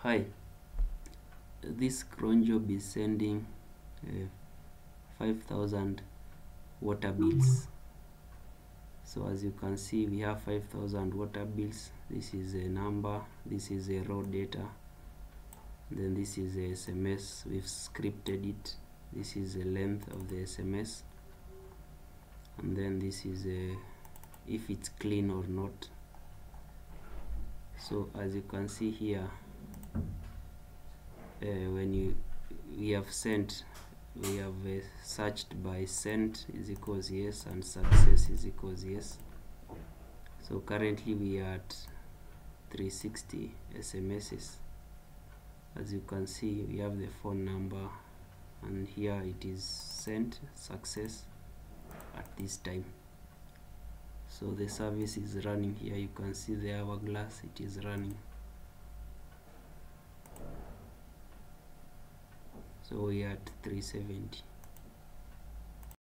Hi, this cron job is sending 5,000 water bills. So as you can see, we have 5,000 water bills. This is a number, this is a raw data, then this is a SMS. We've scripted it. This is the length of the SMS, and then this is if it's clean or not. So as you can see here, when we have sent, we have searched by sent is equals yes and success is equals yes. So currently we are at 360 SMSs. As you can see, we have the phone number, and here it is sent success at this time. So the service is running here. You can see the hourglass, it is running. So we are at 370.